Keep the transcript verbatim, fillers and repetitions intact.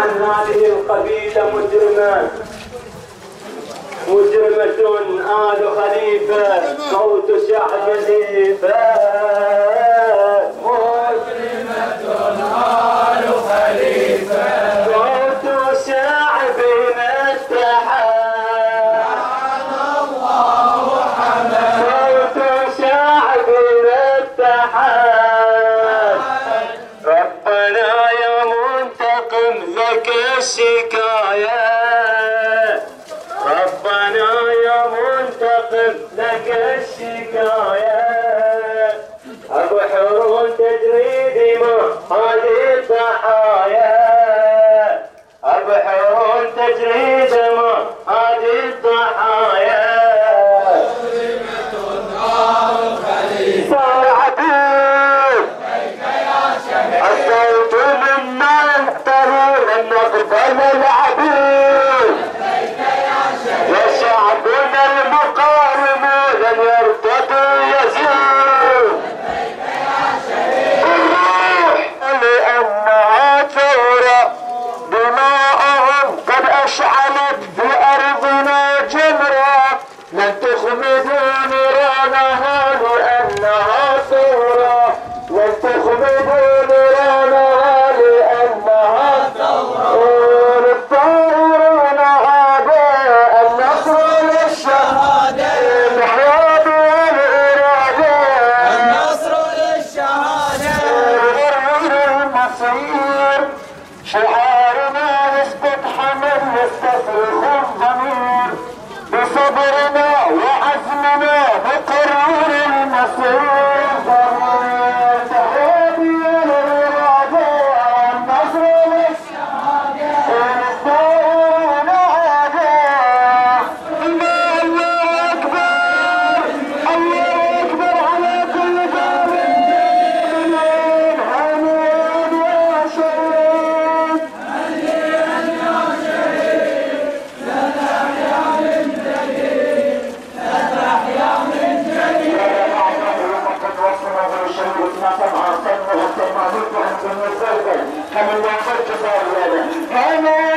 عن هذه القبيلة مجرمة مجرمة آل خليفة موت شعب خليفة مجرمة آل خليفة موت شعبنا اتحاد لعن الله حماه موت شعبنا اتحاد ربنا يا منتقم لك الشكاية ربنا يا منتقم لك الشكاية أبو حرون تجري دماء هذه الضحايا أبو حرون تجري دماء هذه الضحايا مجرمة آل خليفة صار عبيد لبيك يا شهيد الصوت منا ينتهي لن نقبل العبيد لبيك يا شهيد وشعبنا المقاوم لن يرتضي يزيد لبيك يا شهيد الروح لأنها ثورة دماءهم قد أشعلت في أرضنا جمرة لن تخمدوا نيرانها لأنها ثورة لن تخمدوا نيرانها لأنها ثورة للطائرون أعداء النصر للشهادة نحيا بالإرادة النصر للشهادة غير المصير شعارنا يثبت حمل يستصرخ الضمير بصبرنا وعزمنا نقرر المصير ضمير تحياتي للإرادة النصر للشهادة الثورة أعداء الله أكبر الله أكبر على كل جانب هنيئا يا شهيد كم الله